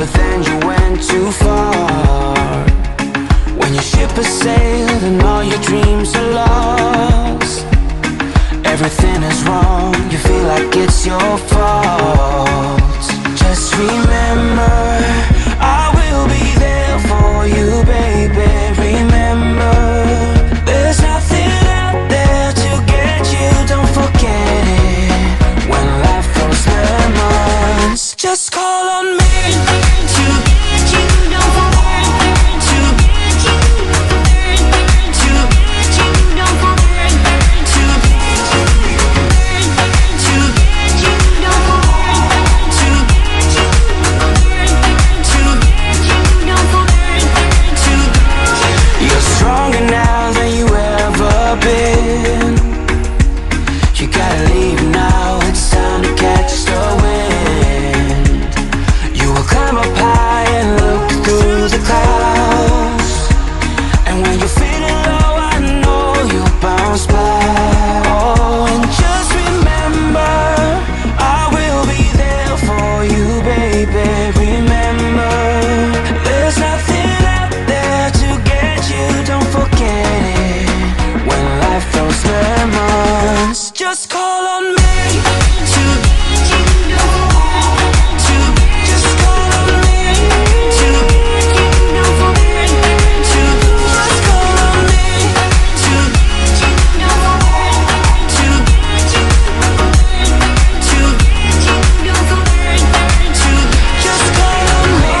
but then you went too far. When your ship has sailed and all your dreams are lost, everything is wrong, you feel like it's your fault. Just remember, I will be there for you, baby. Remember, there's nothing out there to get you, don't forget it. When life throws lemons, just call on me to get you, don't forget it. To get you, to get you, don't forget it. To get you, to get you, don't forget it. To get you, to get you, don't forget it. To get you. You're stronger now than you ever been. You gotta leave now, it's time to catch the wind. You will climb up high and look through the clouds, and when you're feeling low, I know you'll bounce back. Oh, and just remember, I will be there for you, baby. Remember, there's nothing out there to get you, don't forget it. When life throws lemons, just call on me to get you, don't forget it. To just call on me to get you, don't forget it. To just call on me to get you, don't forget it. To get you, to get you, don't forget it. To just call on me,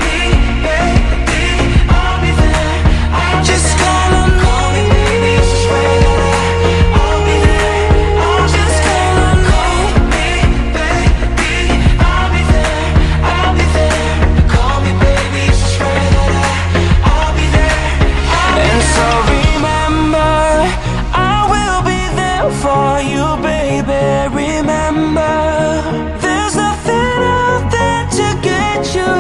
baby, I'll be there. Just call on me, baby, swear that I'll be there. I'll just call on me, baby, I'll be there. I'll be there. Call me, baby, swear that I'll be there. And so remember, I will be there for you, baby. Remember, there's nothing out there to get you.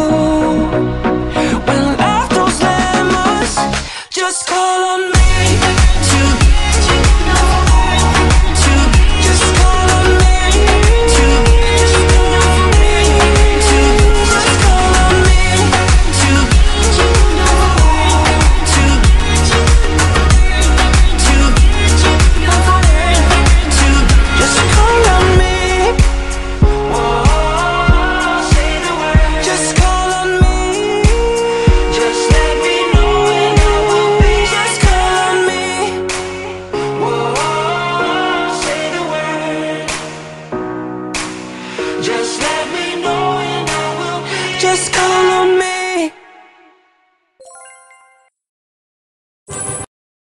When life throws lemons, just call on me to get you, don't forget it. To just call on me to get you, don't forget it. To just call on me to get you, don't forget it. To get you, to get you, don't forget it. To just call on me. Whoa, say the word. Just call on me. Just let me know and I will be. Just call on me. Whoa, say the word. Just let me know and I will be. Just call on me.